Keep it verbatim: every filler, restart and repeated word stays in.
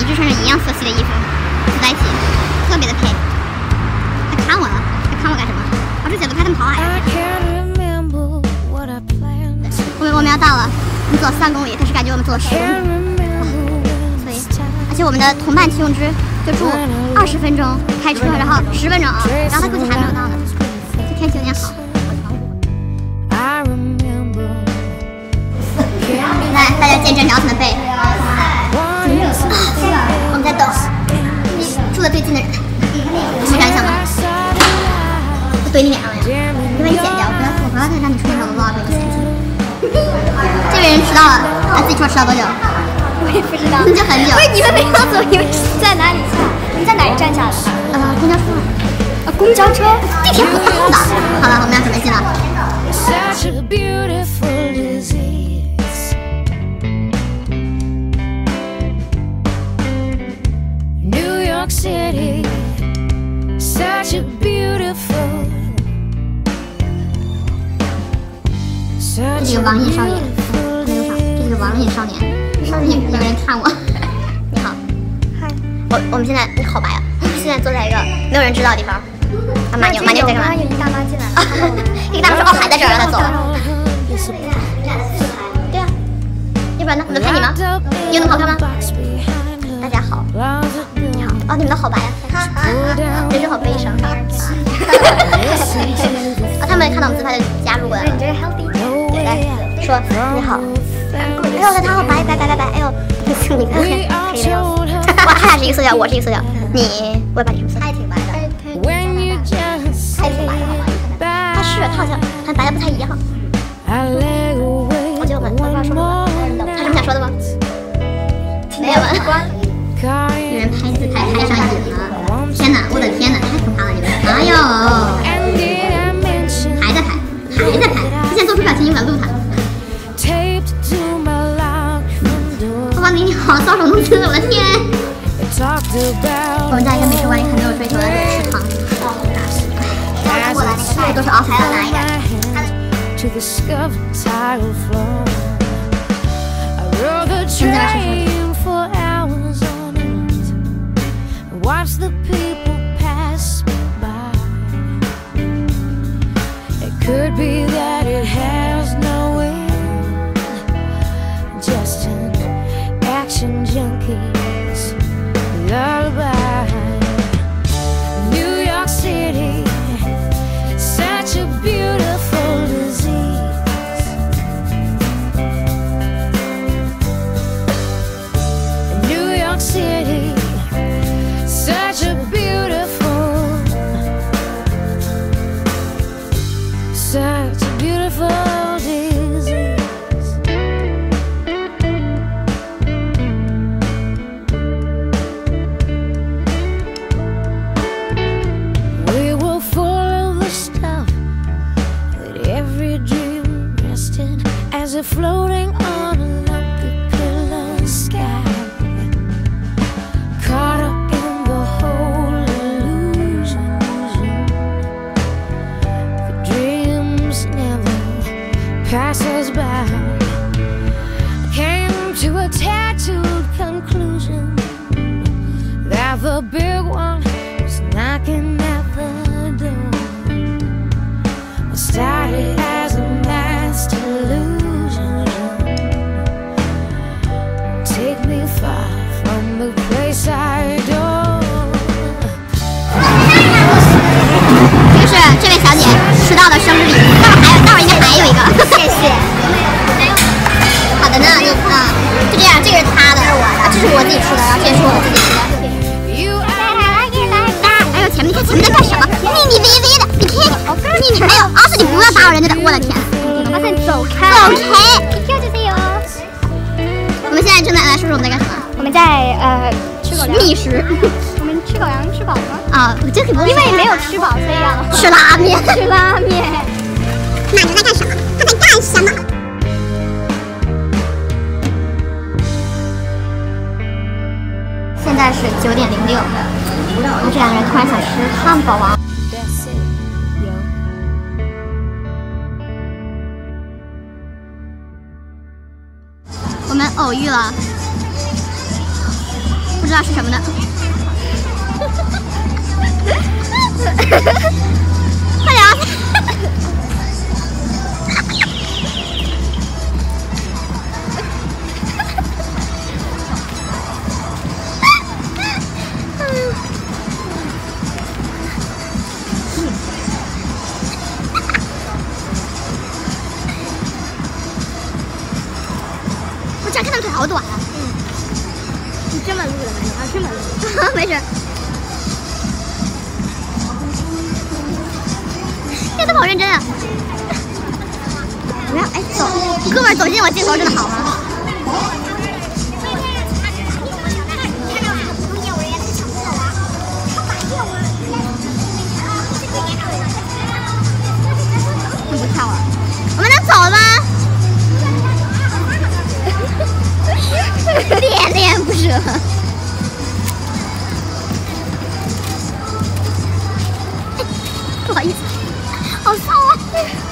直穿着一样色系的衣服走在一起，特别的配。他看我了，他看我干什么？我这姐都拍他们跑海。我们我们要到了，我们走三公里，但是感觉我们走了十公里。所以，而且我们的同伴齐永之就住二十分钟开车，然后十分钟啊，然后他估计还没有到呢。这天气有点好。来，大家见证姚晨的背。我们在等住的最近的人，是感想吗？我怼你脸上了呀！你把你剪掉，不要我不要再让你出现我的 vlog 里嫌弃。这位人迟到了，他自己说迟到多久？我也不知道，就很久。不是你们没告诉我你们在哪里下？你们在哪里站下的？呃，公交车。啊，公交车？地铁不动的。好了，我们要准备进了。City, such a beautiful. 这是个网瘾少年，没有上，这是个网瘾少年。有有人看我。你好，嗨。我我们现在你好白啊！现在坐在一个没有人知道的地方。啊，马妞，马妞在干嘛？有一个大妈进来了。一个大妈说：“哦，还在这儿，让他走了。”对啊，要不然呢？我能拍你吗？你有那么好看吗？大家好。你好。哦，你们都好白呀！人生好悲伤。啊，他们看到我们自拍就加入过来了。你这个 healthy。对，来说你好。哎呦，他好白白白白白！哎呦，你看黑的要死。哇，他俩是一个色调，我是一个色调。你，我也把你什么色？他也挺白的。他也挺白的，好吧？他是，他好像他白的不太一样。我觉得我们我不知道说什么，还有什么想说的吗？没有了。有人拍自拍拍上瘾了！天哪，我的天哪，太可怕了你们！哎呦，还在拍，还在拍！之前做出表情，我要录他。爸爸，你好，搔首弄姿，我的天！我们在一个美食馆里很没有追求的食堂。然后过来那个，这都是 offer 的哪一个？现在是什么？ Watch the people pass me by. It could be that it has no end. Just an action junkie's lullaby. New York City, such a beautiful disease. New York City. Such a beautiful, such a beautiful disease. We were full of the stuff that every dream rested as if floating on a lumpy pillow sky. Caught up. Pass us by. Came to a tattooed conclusion that the big one was knocking at the door. What started as a mass delusion take me far from the place I adore. 这是这位小姐迟到的生日礼物，待会儿还有，待会儿应该还有一个。谢谢。好的呢，你啊，就这样，这个是他的，啊，这是我自己吃的，然后这也是我们自己吃的。哎呦，前面你看前面在干什么？你你微微的，你看，你你还有，阿斯你不要打扰人家的，我的天！阿斯你走开，走开！我们现在正在来说说我们在干什么？我们在呃吃狗粮。觅食。我们吃狗粮吃饱了吗？啊，我这可不，因为没有吃饱，所以要吃拉面。吃拉面。马牛在干什么？他在干什么？现在是九点零六，然后这两个人突然想吃汉堡王。我们偶遇了，不知知道是什么的。快点啊！我这样看他们腿好短啊！嗯，你这么录的吗？你要这么录？没事。这他们好认真啊！不要，哎，走，哥们儿走进我镜头真的好吗？不跳了，我们能走了吗？恋恋不舍。不好意思，好骚啊！